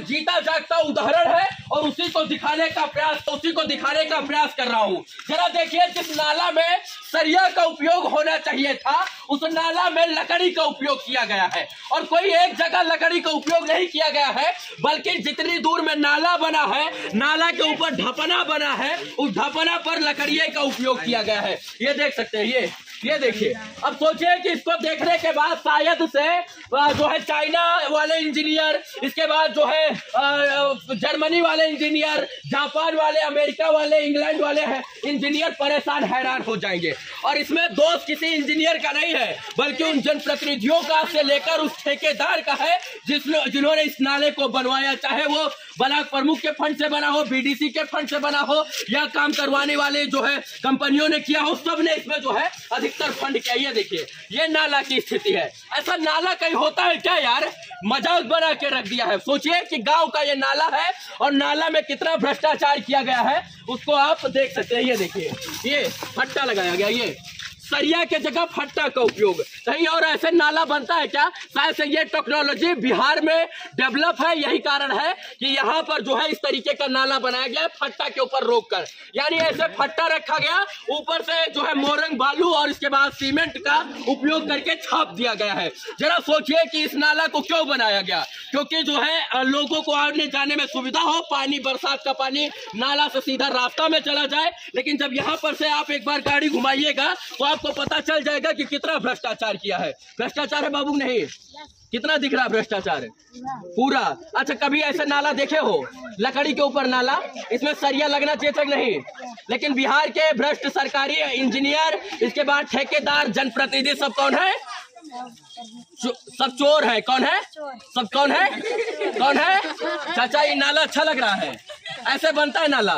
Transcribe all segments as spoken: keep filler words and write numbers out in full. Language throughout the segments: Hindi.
जीता जागता उदाहरण है और उसी को दिखाने का प्रयास उसी को दिखाने का प्रयास कर रहा हूँ। जरा देखिए, जिस नाला में सरिया का उपयोग होना चाहिए था उस नाला में लकड़ी का उपयोग किया गया है, और कोई एक जगह लकड़ी का उपयोग नहीं किया गया है, बल्कि जितनी दूर में नाला बना है, नाला के ऊपर ढपना बना है, उस ढपना पर लकड़ी का उपयोग किया गया है। ये देख सकते हैं, ये ये देखिए। अब सोचिए कि इसको देखने के बाद शायद से जो है चाइना वाले इंजीनियर, इसके बाद जो है जर्मनी वाले इंजीनियर, जापान वाले, अमेरिका वाले, इंग्लैंड वाले हैं इंजीनियर परेशान हैरान हो जाएंगे। और इसमें दोष किसी इंजीनियर का नहीं है, बल्कि उन जनप्रतिनिधियों का से लेकर उस ठेकेदार का है जिसने जिन्होंने इस नाले को बनवाया, चाहे वो ब्लॉक प्रमुख के फंड से बना हो, बीडीसी के फंड से बना हो, या काम करवाने वाले जो है कंपनियों ने किया हो, सब ने इसमें जो है अधिकतर फंड किया। ये देखिए, ये नाला की स्थिति है। ऐसा नाला कहीं होता है क्या यार? मजाक बना के रख दिया है। सोचिए कि गांव का ये नाला है और नाला में कितना भ्रष्टाचार किया गया है, उसको आप देख सकते हैं। ये देखिए, ये फट्टा लगाया गया, ये सरिया के जगह फट्टा का उपयोग। कहीं और ऐसे नाला बनता है क्या? शायद से ये टेक्नोलॉजी बिहार में डेवलप है, यही कारण है कि यहाँ पर जो है इस तरीके का नाला बनाया गया है, फट्टा के ऊपर रोक कर। यानी ऐसे फट्टा रखा गया, ऊपर से जो है मोरंग बालू और इसके बाद सीमेंट का उपयोग करके छाप दिया गया है। जरा सोचिए कि इस नाला को क्यों बनाया गया? क्योंकि जो है लोगों को आने जाने में सुविधा हो, पानी, बरसात का पानी नाला से सीधा रास्ता में चला जाए। लेकिन जब यहाँ पर से आप एक बार गाड़ी घुमाइएगा तो आप तो पता चल जाएगा कि कितना भ्रष्टाचार किया है। भ्रष्टाचार है बाबू? नहीं, कितना दिख रहा है भ्रष्टाचार? पूरा। अच्छा, कभी ऐसा नाला देखे हो? लकड़ी के ऊपर नाला, इसमें सरिया लगना चाहिए था नहीं? लेकिन बिहार के भ्रष्ट सरकारी इंजीनियर, इसके बाद ठेकेदार, जनप्रतिनिधि सब कौन है? सब चोर है। कौन है? सब कौन है? कौन है? चाचा, ये नाला अच्छा लग रहा है? ऐसे बनता है नाला?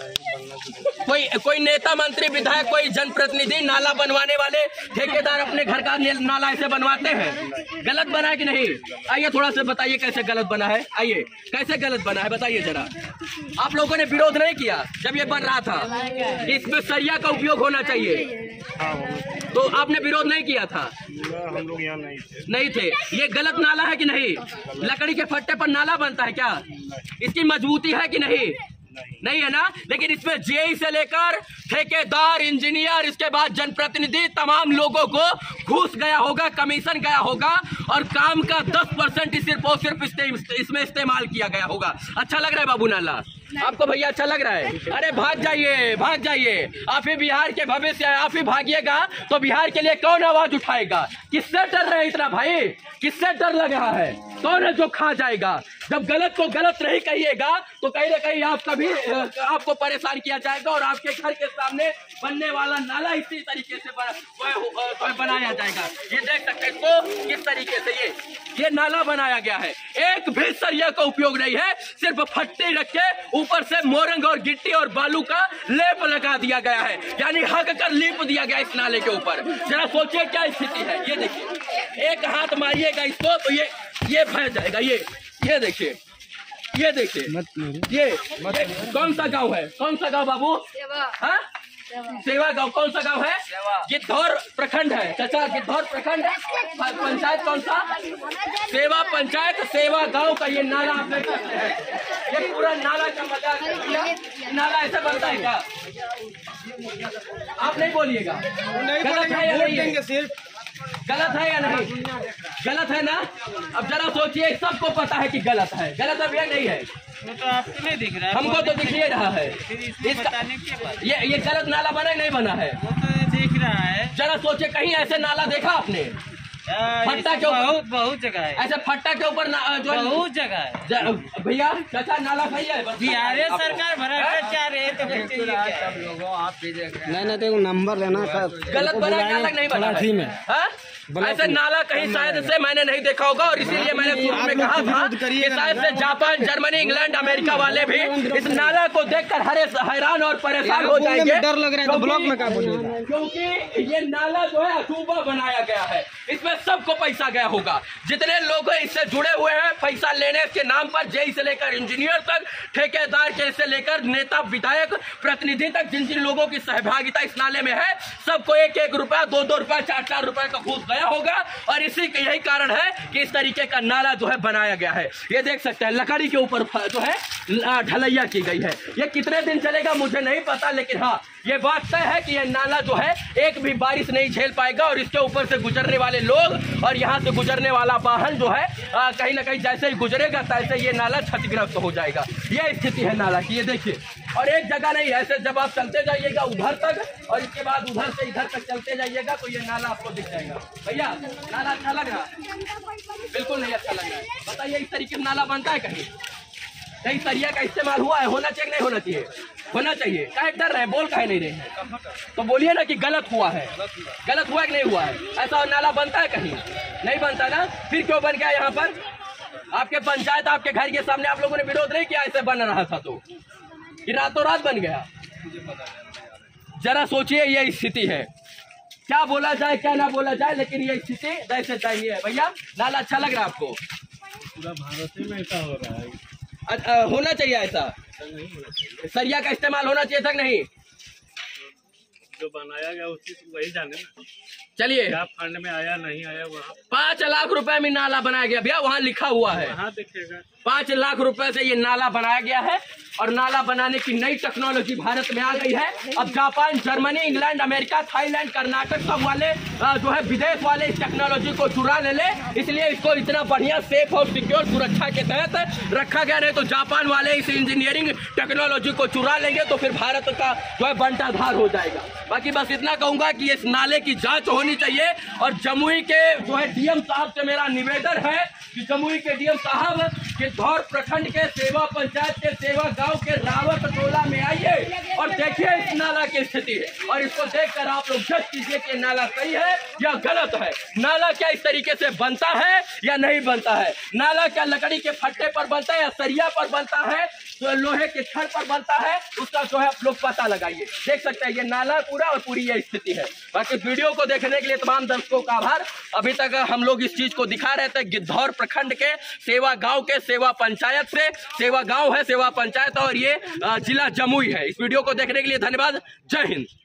कोई कोई नेता, मंत्री, विधायक, कोई जनप्रतिनिधि, नाला बनवाने वाले ठेकेदार अपने घर का नाला ऐसे बनवाते हैं? गलत बना है कि नहीं? आइए थोड़ा सा बताइए कैसे गलत बना है। आइए, कैसे गलत बना है बताइए जरा। आप लोगों ने विरोध नहीं किया जब ये बन रहा था कि इसमें सरिया का उपयोग होना चाहिए? तो आपने विरोध नहीं किया था? हम लोग यहाँ नहीं थे। नहीं थे। ये गलत नाला है कि नहीं? लकड़ी के फट्टे पर नाला बनता है क्या? इसकी मजबूती है कि नहीं? नहीं है ना? लेकिन इसमें जेई से लेकर ठेकेदार, इंजीनियर, इसके बाद जनप्रतिनिधि, तमाम लोगों को घूस गया होगा, कमीशन गया होगा, और काम का दस परसेंट सिर्फ और सिर्फ इसमें इस्तेमाल किया गया होगा। अच्छा लग रहा है बाबू नाला आपको? भैया अच्छा लग रहा है? अरे भाग जाइए, भाग जाइए। आप ही बिहार के भविष्य है, आप ही भागिएगा तो बिहार के लिए कौन आवाज उठाएगा? किससे डर रहे इतना भाई? किससे डर लग रहा है? कौन है जो खा जाएगा? जब गलत को गलत नहीं कहिएगा तो कहीं ना कहीं आप कभी आपको परेशान किया जाएगा, और आपके घर के सामने बनने वाला नाला इसी तरीके से बना, बनाया जाएगा। ये देख सकते हैं इसको किस तरीके से ये ये नाला बनाया गया है। एक भी सरिया का उपयोग नहीं है, सिर्फ फट्टे रख के ऊपर से मोरंग और गिट्टी और बालू का लेप लगा दिया गया है, यानी हक कर लीप दिया गया इस नाले के ऊपर। जरा सोचिए क्या स्थिति है। ये देखिए, एक हाथ मारिएगा इसको तो ये ये फैल जाएगा। ये ये देखिए, ये देखिए, ये, ये कौन सा गांव है? कौन सा गांव बाबू? हाँ, सेवा गांव। कौन सा गांव है? गिद्धौर प्रखंड है। चाचा, गिद्धौर प्रखंड पंचायत कौन सा? सेवा पंचायत, सेवा गांव का ये नाला आप देख सकते हैं। ये पूरा नाला का मजाक है। नाला ऐसे बनता है क्या? आप नहीं बोलिएगा। गलत है या नहीं है? सिर्फ गलत है या नहीं? गलत है ना? अब जरा सोचिए, सबको पता है कि गलत है। गलत अब ये नहीं है, वो तो आपको नहीं दिख रहा है, हमको तो दिख ही रहा है। इसका ये ये गलत नाला बना नहीं बना है? वो तो दिख रहा है। जरा सोचिए, कहीं ऐसे नाला देखा आपने? फट्टा के ऊपर बहुत बहुत जगह है ऐसे, फट्टा के ऊपर जो बहुत जगह है भैया। चाचा, नाला सही है? बिहार सरकार भ्रष्टाचार है तो सब लोगों आप भी देख रहे हैं। नहीं नहीं, नंबर लेना गलत बना है, अलग नहीं बना है। ऐसे नाला कहीं शायद से मैंने नहीं देखा होगा, और इसीलिए मैंने शुरू में कहा था कि शायद से जापान, जर्मनी, इंग्लैंड, अमेरिका वाले भी इस नाला को देखकर हरे हैरान और परेशान हो जाएंगे। डर लग रहा है तो ब्लॉक में क्या बोलिएगा? क्योंकि ये नाला जो है अजूबा बनाया गया है। इसमें है सबको पैसा गया होगा। जितने लोग इससे जुड़े हुए हैं पैसा लेने के नाम पर, जेई से लेकर इंजीनियर तक, ठेकेदार के से लेकर नेता विधायक प्रतिनिधि तक, जिन जिन लोगों की सहभागिता इस नाले में है, सबको एक एक रुपया, दो दो रुपया, चार चार रुपए का घूस गया होगा। और इसी का यही कारण है कि इस तरीके का नाला जो है बनाया गया है। ये देख सकते हैं लकड़ी के ऊपर जो है ढलैया की गई है। ये कितने दिन चलेगा मुझे नहीं पता, लेकिन हाँ ये बात तय है कि ये नाला जो है एक भी बारिश नहीं झेल पाएगा। और इसके ऊपर से गुजरने वाले लोग और यहाँ से गुजरने वाला वाहन जो है आ, कहीं ना कहीं जैसे ही गुजरेगा तैसे ये नाला क्षतिग्रस्त हो जाएगा। ये स्थिति है नाला की, ये देखिए। और एक जगह नहीं, ऐसे जब आप चलते जाइएगा उधर तक और इसके बाद उधर से इधर तक चलते जाइएगा तो ये नाला आपको दिख जाएगा। भैया नाला अच्छा लग रहा? बिल्कुल नहीं अच्छा लग रहा है। बताइए इस तरीके से नाला बनता है कहीं? कहीं सरिया का इस्तेमाल हुआ है? होना चाहिए नहीं होना चाहिए? होना चाहिए। काहे डर रहे, बोल काहे नहीं रहे? तो बोलिए ना कि गलत हुआ है। गलत हुआ कि नहीं हुआ है? ऐसा नाला बनता है कहीं? नहीं बनता ना, फिर क्यों बन गया यहाँ पर? आपके पंचायत आपके घर के सामने आप लोगों ने विरोध नहीं किया ऐसे बन रहा था तो कि रातों रात बन गया? जरा सोचिए, ये स्थिति है। क्या बोला जाए क्या ना बोला जाए, लेकिन ये स्थिति जैसे चाहिए। भैया नाला अच्छा लग रहा है आपको? पूरा भारत में ऐसा हो रहा है। आ, आ, होना चाहिए ऐसा? सरिया का इस्तेमाल होना चाहिए था कि नहीं? जो बनाया गया उसकी तो वही जाने ना। चलिए, क्या फंड में आया नहीं आया, वहाँ पाँच लाख रुपए में नाला बनाया गया भैया, वहाँ लिखा हुआ है। वहाँ दिखेगा। पाँच लाख रुपए से ये नाला बनाया गया है और नाला बनाने की नई टेक्नोलॉजी भारत में आ गई है। अब Japan, Germany, England, America, Thailand, Karnataka सब वाले जो है विदेश वाले इस टेक्नोलॉजी को चुरा ले ले, इसलिए इसको इतना बढ़िया सेफ और सिक्योर सुरक्षा के तहत रखा गया। नहीं तो जापान वाले इस इंजीनियरिंग टेक्नोलॉजी को चुरा लेंगे तो फिर भारत का जो है बंटाधार हो जाएगा। बाकी बस इतना कहूंगा कि इस नाले की जांच होनी चाहिए। और जमुई के जो है डीएम साहब से मेरा निवेदन है कि जमुई के डीएम साहब के धौर प्रखंड के सेवा पंचायत के सेवा गांव के रावत टोला में आइए और देखिए इस नाला की स्थिति है। और इसको देखकर आप लोग जज कीजिए कि नाला सही है या गलत है। नाला क्या इस तरीके से बनता है या नहीं बनता है? नाला क्या लकड़ी के फट्टे पर बनता है या सरिया पर बनता है, तो लोहे के छड़ पर बनता है? उसका जो है आप लोग पता लगाइए। देख सकते हैं ये नाला पूरा और पूरी ये स्थिति है। बाकी वीडियो को देखने के लिए तमाम दर्शकों का आभार। अभी तक हम लोग इस चीज को दिखा रहे थे गिद्धौर प्रखंड के सेवा गांव के सेवा पंचायत से। सेवा गांव है, सेवा पंचायत और ये जिला जमुई है। इस वीडियो को देखने के लिए धन्यवाद। जय हिंद।